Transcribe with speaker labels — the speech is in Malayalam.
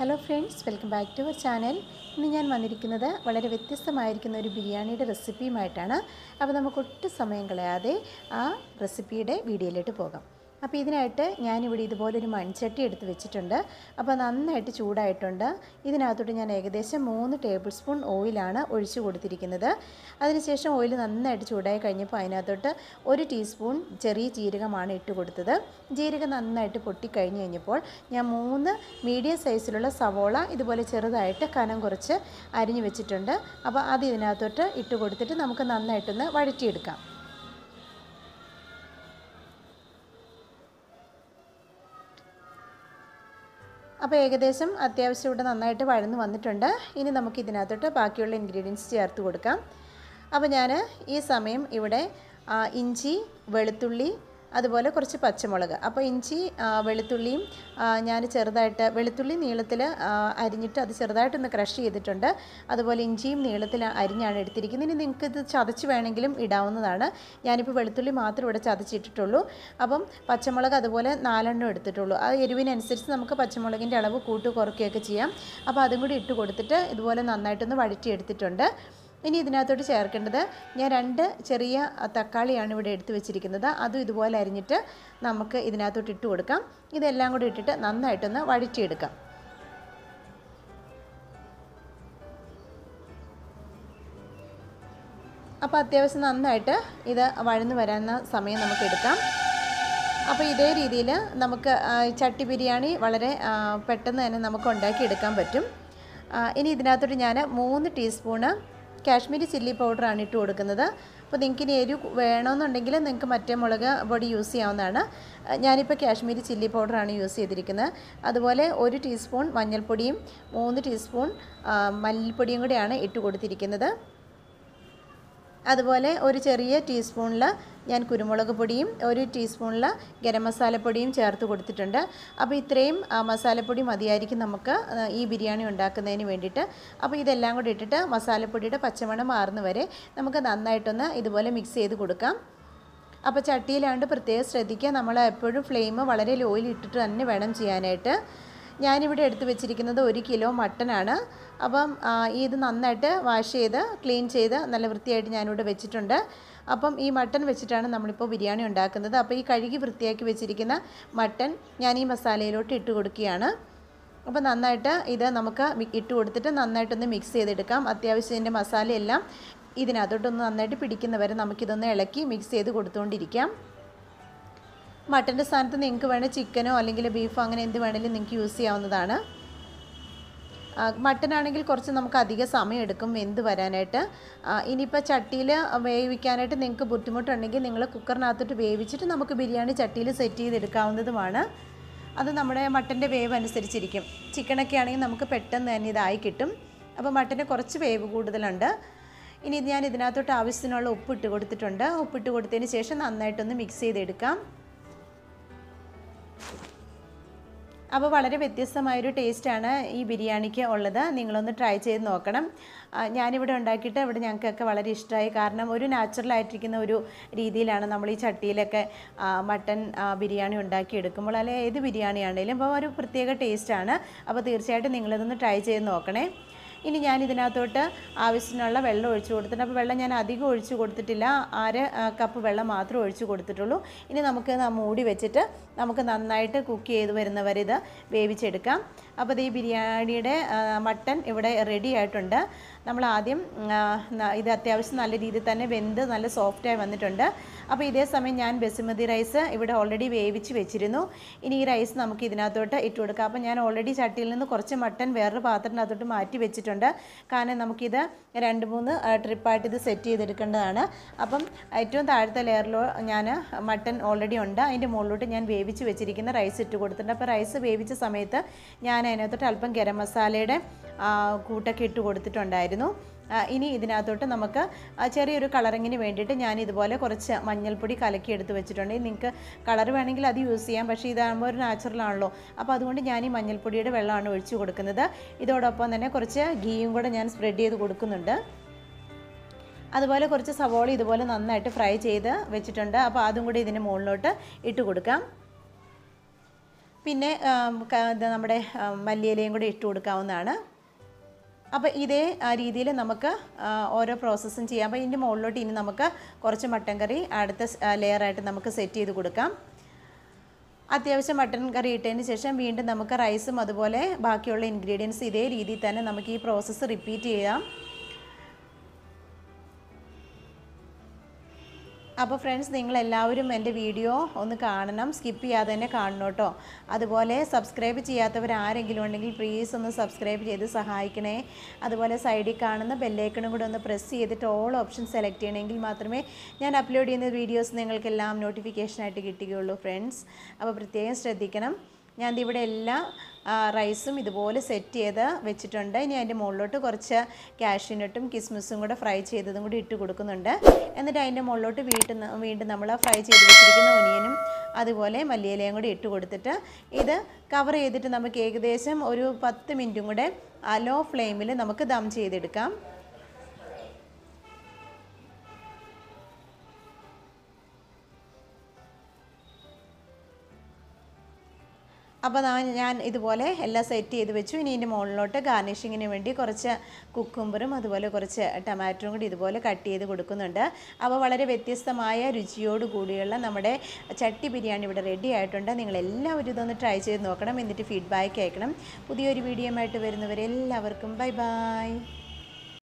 Speaker 1: Hello friends, welcome back to our channel. ഇന്ന് ഞാൻ വന്നിരിക്കുന്നത് വളരെ വ്യത്യസ്തമായിരിക്കുന്ന ഒരു ബിരിയാണിയുടെ റെസിപ്പിയുമായിട്ടാണ്. അപ്പോൾ നമുക്ക് ഒട്ടും സമയം കളയാതെ ആ റെസിപ്പിയുടെ വീഡിയോയിലോട്ട് പോകാം. അപ്പോൾ ഇതിനായിട്ട് ഞാനിവിടെ ഇതുപോലൊരു മൺചട്ടി എടുത്ത് വെച്ചിട്ടുണ്ട്. അപ്പോൾ നന്നായിട്ട് ചൂടായിട്ടുണ്ട്. ഇതിനകത്തോട്ട് ഞാൻ ഏകദേശം 3 ടേബിൾ സ്പൂൺ ഓയിലാണ് ഒഴിച്ചു കൊടുത്തിരിക്കുന്നത്. അതിനുശേഷം ഓയിൽ നന്നായിട്ട് ചൂടായി കഴിഞ്ഞപ്പോൾ അതിനകത്തോട്ട് 1 ടീസ്പൂൺ ചെറിയ ജീരകമാണ് ഇട്ട് കൊടുത്തത്. ജീരകം നന്നായിട്ട് പൊട്ടിക്കഴിഞ്ഞ് കഴിഞ്ഞപ്പോൾ ഞാൻ 3 മീഡിയം സൈസിലുള്ള സവോള ഇതുപോലെ ചെറുതായിട്ട് കനം കുറച്ച് അരിഞ്ഞു വെച്ചിട്ടുണ്ട്. അപ്പോൾ അത് ഇതിനകത്തോട്ട് ഇട്ട് കൊടുത്തിട്ട് നമുക്ക് നന്നായിട്ടൊന്ന് വഴറ്റിയെടുക്കാം. അപ്പോൾ ഏകദേശം അത്യാവശ്യം ഇവിടെ നന്നായിട്ട് വഴന്ന് വന്നിട്ടുണ്ട്. ഇനി നമുക്ക് ഇതിനകത്തോട്ട് ബാക്കിയുള്ള ഇൻഗ്രീഡിയൻസ് ചേർത്ത് കൊടുക്കാം. അപ്പോൾ ഞാൻ ഈ സമയം ഇവിടെ ഇഞ്ചി, വെളുത്തുള്ളി, അതുപോലെ കുറച്ച് പച്ചമുളക്. അപ്പോൾ ഇഞ്ചി വെളുത്തുള്ളിയും ഞാൻ ചെറുതായിട്ട് വെളുത്തുള്ളി നീളത്തിൽ അരിഞ്ഞിട്ട് അത് ചെറുതായിട്ടൊന്ന് ക്രഷ് ചെയ്തിട്ടുണ്ട്. അതുപോലെ ഇഞ്ചിയും നീളത്തിൽ അരിഞ്ഞാണ് എടുത്തിരിക്കുന്നത്. ഇനി നിങ്ങൾക്ക് ഇത് ചതച്ച് വേണമെങ്കിലും ഇടാവുന്നതാണ്. ഞാനിപ്പോൾ വെളുത്തുള്ളി മാത്രം ഇവിടെ ചതച്ചിട്ടിട്ടുള്ളൂ. അപ്പം പച്ചമുളക് അതുപോലെ 4 എടുത്തിട്ടുള്ളൂ. ആ എരിവിനനുസരിച്ച് നമുക്ക് പച്ചമുളകിൻ്റെ അളവ് കുറയ്ക്കുകയൊക്കെ ചെയ്യാം. അപ്പോൾ അതും കൂടി ഇട്ട് കൊടുത്തിട്ട് ഇതുപോലെ നന്നായിട്ടൊന്ന് വഴറ്റിയെടുത്തിട്ടുണ്ട്. ഇനി ഇതിനകത്തോട്ട് ചേർക്കേണ്ടത് ഞാൻ 2 ചെറിയ തക്കാളിയാണ് ഇവിടെ എടുത്ത് വെച്ചിരിക്കുന്നത്. അതും ഇതുപോലെ അരിഞ്ഞിട്ട് നമുക്ക് ഇതിനകത്തോട്ട് ഇട്ട് കൊടുക്കാം. ഇതെല്ലാം കൂടി ഇട്ടിട്ട് നന്നായിട്ടൊന്ന് വഴറ്റിയെടുക്കാം. അപ്പോൾ അത്യാവശ്യം നന്നായിട്ട് ഇത് വഴന്ന് വരാവുന്ന സമയം നമുക്ക് എടുക്കാം. അപ്പോൾ ഇതേ രീതിയിൽ നമുക്ക് ചട്ടി ബിരിയാണി വളരെ പെട്ടെന്ന് തന്നെ നമുക്ക് ഉണ്ടാക്കിയെടുക്കാൻ പറ്റും. ഇനി ഇതിനകത്തോട്ട് ഞാൻ 3 ടീസ്പൂണ് കാശ്മീരി ചില്ലി പൗഡറാണ് ഇട്ട് കൊടുക്കുന്നത്. അപ്പോൾ നിങ്ങൾക്ക് ഇനി എരിവ് വേണമെന്നുണ്ടെങ്കിൽ നിങ്ങൾക്ക് മറ്റേ മുളക് പൊടി യൂസ് ചെയ്യാവുന്നതാണ്. ഞാനിപ്പോൾ കാശ്മീരി ചില്ലി പൗഡറാണ് യൂസ് ചെയ്തിരിക്കുന്നത്. അതുപോലെ 1 ടീസ്പൂൺ മഞ്ഞൾപ്പൊടിയും 3 ടീസ്പൂൺ മല്ലിപ്പൊടിയും കൂടെയാണ് ഇട്ട് കൊടുത്തിരിക്കുന്നത്. അതുപോലെ ഒരു ചെറിയ ടീസ്പൂണിൽ ഞാൻ കുരുമുളക് പൊടിയും 1 ടീസ്പൂണിൽ ഗരം മസാലപ്പൊടിയും ചേർത്ത് കൊടുത്തിട്ടുണ്ട്. അപ്പോൾ ഇത്രയും മസാലപ്പൊടി മതിയായിരിക്കും നമുക്ക് ഈ ബിരിയാണി ഉണ്ടാക്കുന്നതിന് വേണ്ടിയിട്ട്. അപ്പോൾ ഇതെല്ലാം കൂടി ഇട്ടിട്ട് മസാലപ്പൊടിയുടെ പച്ചമണം മാറുന്ന വരെ നമുക്ക് നന്നായിട്ടൊന്ന് ഇതുപോലെ മിക്സ് ചെയ്ത് കൊടുക്കാം. അപ്പോൾ ചട്ടിയിലാണ്ട് പ്രത്യേകം ശ്രദ്ധിക്കുക, നമ്മൾ എപ്പോഴും ഫ്ലെയിം വളരെ ലോയിൽ ഇട്ടിട്ട് തന്നെ വേണം ചെയ്യാനായിട്ട്. ഞാനിവിടെ എടുത്ത് വെച്ചിരിക്കുന്നത് 1 കിലോ മട്ടനാണ്. അപ്പം ഇത് നന്നായിട്ട് വാഷ് ചെയ്ത് ക്ലീൻ ചെയ്ത് നല്ല വൃത്തിയായിട്ട് ഞാനിവിടെ വെച്ചിട്ടുണ്ട്. അപ്പം ഈ മട്ടൻ വെച്ചിട്ടാണ് നമ്മളിപ്പോൾ ബിരിയാണി ഉണ്ടാക്കുന്നത്. അപ്പോൾ ഈ കഴുകി വൃത്തിയാക്കി വെച്ചിരിക്കുന്ന മട്ടൻ ഞാൻ ഈ മസാലയിലോട്ട് ഇട്ട് കൊടുക്കുകയാണ്. അപ്പോൾ നന്നായിട്ട് ഇത് നമുക്ക് ഇട്ട് കൊടുത്തിട്ട് നന്നായിട്ടൊന്ന് മിക്സ് ചെയ്തെടുക്കാം. അത്യാവശ്യം ഇതിൻ്റെ മസാലയെല്ലാം ഇതിനകത്തോട്ടൊന്ന് നന്നായിട്ട് പിടിക്കുന്നവരെ നമുക്കിതൊന്ന് ഇളക്കി മിക്സ് ചെയ്ത് കൊടുത്തുകൊണ്ടിരിക്കാം. മട്ടൻ്റെ സ്ഥാനത്ത് നിങ്ങൾക്ക് വേണേൽ ചിക്കനോ അല്ലെങ്കിൽ ബീഫോ അങ്ങനെ എന്ത് വേണമെങ്കിലും നിങ്ങൾക്ക് യൂസ് ചെയ്യാവുന്നതാണ്. മട്ടനാണെങ്കിൽ കുറച്ച് നമുക്ക് അധിക സമയം എടുക്കും വെന്ത് വരാനായിട്ട്. ഇനിയിപ്പോൾ ചട്ടിയിൽ വേവിക്കാനായിട്ട് നിങ്ങൾക്ക് ബുദ്ധിമുട്ടുണ്ടെങ്കിൽ നിങ്ങൾ കുക്കറിനകത്തോട്ട് വേവിച്ചിട്ട് നമുക്ക് ബിരിയാണി ചട്ടിയിൽ സെറ്റ് ചെയ്തെടുക്കാവുന്നതുമാണ്. അത് നമ്മുടെ മട്ടൻ്റെ വേവ് അനുസരിച്ചിരിക്കും. ചിക്കനൊക്കെ ആണെങ്കിൽ നമുക്ക് പെട്ടെന്ന് തന്നെ ഇതായി കിട്ടും. അപ്പോൾ മട്ടന് കുറച്ച് വേവ് കൂടുതലുണ്ട്. ഇനി ഞാൻ ഇതിനകത്തോട്ട് ആവശ്യത്തിനുള്ള ഉപ്പിട്ട് കൊടുത്തിട്ടുണ്ട്. ഉപ്പിട്ട് കൊടുത്തതിന് ശേഷം നന്നായിട്ടൊന്ന് മിക്സ് ചെയ്തെടുക്കാം. അപ്പോൾ വളരെ വ്യത്യസ്തമായൊരു ടേസ്റ്റാണ് ഈ ബിരിയാണിക്ക് ഉള്ളത്. നിങ്ങളൊന്ന് ട്രൈ ചെയ്ത് നോക്കണം. ഞാനിവിടെ ഉണ്ടാക്കിയിട്ട് ഇവിടെ ഞങ്ങൾക്കൊക്കെ വളരെ ഇഷ്ടമായി. കാരണം ഒരു നാച്ചുറലായിട്ടിരിക്കുന്ന ഒരു രീതിയിലാണ് നമ്മൾ ഈ ചട്ടിയിലൊക്കെ മട്ടൻ ബിരിയാണി ഉണ്ടാക്കിയെടുക്കുമ്പോൾ, അല്ലെങ്കിൽ ഏത് ബിരിയാണി ആണെങ്കിലും അപ്പോൾ ഒരു പ്രത്യേക ടേസ്റ്റാണ്. അപ്പോൾ തീർച്ചയായിട്ടും നിങ്ങളിതൊന്ന് ട്രൈ ചെയ്ത് നോക്കണേ. ഇനി ഞാൻ ഇതിനകത്തോട്ട് ആവശ്യത്തിനുള്ള വെള്ളം ഒഴിച്ചു കൊടുത്തിട്ടുണ്ട്. അപ്പോൾ വെള്ളം ഞാൻ അധികം ഒഴിച്ചു കൊടുത്തിട്ടില്ല, 1/2 കപ്പ് വെള്ളം മാത്രമേ ഒഴിച്ചു കൊടുത്തിട്ടുള്ളൂ. ഇനി നമുക്ക് മൂടി വെച്ചിട്ട് നമുക്ക് നന്നായിട്ട് കുക്ക് ചെയ്ത് വരുന്നവരെ ഇത് വേവിച്ചെടുക്കാം. അപ്പോൾ ഈ ബിരിയാണിയുടെ മട്ടൻ ഇവിടെ റെഡി ആയിട്ടുണ്ട്. നമ്മൾ ആദ്യം ഇത് അത്യാവശ്യം നല്ല രീതിയിൽ തന്നെ വെന്ത് നല്ല സോഫ്റ്റായി വന്നിട്ടുണ്ട്. അപ്പോൾ ഇതേ സമയം ഞാൻ ബസുമതി റൈസ് ഇവിടെ ഓൾറെഡി വേവിച്ച് വെച്ചിരുന്നു. ഇനി ഈ റൈസ് നമുക്ക് ഇതിനകത്തോട്ട് ഇട്ട് കൊടുക്കാം. അപ്പോൾ ഞാൻ ഓൾറെഡി ചട്ടിയിൽ നിന്ന് കുറച്ച് മട്ടൻ വേറൊരു പാത്രത്തിനകത്തോട്ട് മാറ്റി വെച്ചിട്ടുണ്ട്. കാരണം നമുക്കിത് 2-3 ട്രിപ്പായിട്ട് ഇത് സെറ്റ് ചെയ്തെടുക്കേണ്ടതാണ്. അപ്പം ഏറ്റവും താഴത്തെ ലെയറിലോ ഞാൻ മട്ടൻ ഓൾറെഡി ഉണ്ട്, അതിൻ്റെ മുകളിലോട്ട് ഞാൻ വേവിച്ച് വെച്ചിരിക്കുന്ന റൈസ് ഇട്ട് കൊടുത്തിട്ടുണ്ട്. അപ്പോൾ റൈസ് വേവിച്ച സമയത്ത് ഞാൻ അതിനകത്തോട്ട് അല്പം ഗരം മസാലയുടെ കൂട്ടൊക്കെ ഇട്ട് കൊടുത്തിട്ടുണ്ടായിരുന്നു. ഇനി ഇതിനകത്തോട്ട് നമുക്ക് ചെറിയൊരു കളറിങ്ങിന് വേണ്ടിയിട്ട് ഞാൻ ഇതുപോലെ കുറച്ച് മഞ്ഞൾപ്പൊടി കലക്കി എടുത്ത് വെച്ചിട്ടുണ്ട്. നിങ്ങൾക്ക് കളർ വേണമെങ്കിൽ അത് യൂസ് ചെയ്യാം, പക്ഷേ ഇതാകുമ്പോൾ ഒരു നാച്ചുറലാണല്ലോ. അപ്പോൾ അതുകൊണ്ട് ഞാൻ ഈ മഞ്ഞൾപ്പൊടിയുടെ വെള്ളമാണ് ഒഴിച്ച് കൊടുക്കുന്നത്. ഇതോടൊപ്പം തന്നെ കുറച്ച് ഗീയും കൂടെ ഞാൻ സ്പ്രെഡ് ചെയ്ത് കൊടുക്കുന്നുണ്ട്. അതുപോലെ കുറച്ച് സവോള ഇതുപോലെ നന്നായിട്ട് ഫ്രൈ ചെയ്ത് വെച്ചിട്ടുണ്ട്. അപ്പോൾ അതും കൂടി ഇതിന് മുകളിലോട്ട് ഇട്ട് കൊടുക്കാം. പിന്നെ നമ്മുടെ മല്ലിയിലയും കൂടി ഇട്ട് കൊടുക്കാവുന്നതാണ്. അപ്പോൾ ഇതേ രീതിയിൽ നമുക്ക് ഓരോ പ്രോസസ്സും ചെയ്യാം. അപ്പോൾ ഇതിൻ്റെ മുകളിലോട്ട് ഇനി നമുക്ക് കുറച്ച് മട്ടൻ കറി അടുത്ത ലെയറായിട്ട് നമുക്ക് സെറ്റ് ചെയ്ത് കൊടുക്കാം. അത്യാവശ്യം മട്ടൻ കറി ഇട്ടതിന് ശേഷം വീണ്ടും നമുക്ക് റൈസും അതുപോലെ ബാക്കിയുള്ള ഇൻഗ്രീഡിയൻസ് ഇതേ രീതിയിൽ തന്നെ നമുക്ക് ഈ പ്രോസസ്സ് റിപ്പീറ്റ് ചെയ്യാം. അപ്പോൾ ഫ്രണ്ട്സ്, നിങ്ങളെല്ലാവരും എൻ്റെ വീഡിയോ ഒന്ന് കാണണം, സ്കിപ്പ് ചെയ്യാതെ തന്നെ കാണണം കേട്ടോ. അതുപോലെ സബ്സ്ക്രൈബ് ചെയ്യാത്തവർ ആരെങ്കിലും ഉണ്ടെങ്കിൽ പ്ലീസ് ഒന്ന് സബ്സ്ക്രൈബ് ചെയ്ത് സഹായിക്കണേ. അതുപോലെ സൈഡിൽ കാണുന്ന ബെല്ലൈക്കണും കൂടെ ഒന്ന് പ്രസ് ചെയ്തിട്ട് ഓൾ ഓപ്ഷൻ സെലക്ട് ചെയ്യണമെങ്കിൽ മാത്രമേ ഞാൻ അപ്ലോഡ് ചെയ്യുന്ന വീഡിയോസ് നിങ്ങൾക്കെല്ലാം നോട്ടിഫിക്കേഷനായിട്ട് കിട്ടുകയുള്ളൂ ഫ്രണ്ട്സ്. അപ്പോൾ പ്രത്യേകം ശ്രദ്ധിക്കണം. ഞാൻ ഇവിടെ എല്ലാ റൈസും ഇതുപോലെ സെറ്റ് ചെയ്ത് വെച്ചിട്ടുണ്ട്. ഇനി അതിൻ്റെ മുകളിലോട്ട് കുറച്ച് കാഷ്യൂനട്ടും കിസ്മിസും കൂടെ ഫ്രൈ ചെയ്തതും കൂടി ഇട്ട് കൊടുക്കുന്നുണ്ട്. എന്നിട്ട് അതിൻ്റെ മുകളിലോട്ട് വീണ്ടും നമ്മൾ ഫ്രൈ ചെയ്ത് വെച്ചിരിക്കുന്ന ഒനിയനും അതുപോലെ മല്ലിയിലയും കൂടി ഇട്ട് കൊടുത്തിട്ട് ഇത് കവർ ചെയ്തിട്ട് നമുക്ക് ഏകദേശം ഒരു 10 മിനിറ്റും കൂടെ ലോ ഫ്ലെയിമിൽ നമുക്ക് ദം ചെയ്തെടുക്കാം. അപ്പോൾ ഞാൻ ഇതുപോലെ എല്ലാം സെറ്റ് ചെയ്ത് വെച്ചു. ഇനി ഇതിൻ്റെ മുകളിലോട്ട് ഗാർണിഷിങ്ങിന് വേണ്ടി കുറച്ച് കുക്കുംബറും അതുപോലെ കുറച്ച് ടൊമാറ്റോയും കൂടി ഇതുപോലെ കട്ട് ചെയ്ത് കൊടുക്കുന്നുണ്ട്. അപ്പോൾ വളരെ വ്യത്യസ്തമായ രുചിയോട് കൂടിയുള്ള നമ്മുടെ ചട്ടി ബിരിയാണി ഇവിടെ റെഡി ആയിട്ടുണ്ട്. നിങ്ങളെല്ലാവരും ഇതൊന്ന് ട്രൈ ചെയ്ത് നോക്കണം. എന്നിട്ട് ഫീഡ്ബാക്ക് അയക്കണം. പുതിയൊരു വീഡിയോ ആയിട്ട് വരുന്നവരെല്ലാവർക്കും ബൈ ബൈ.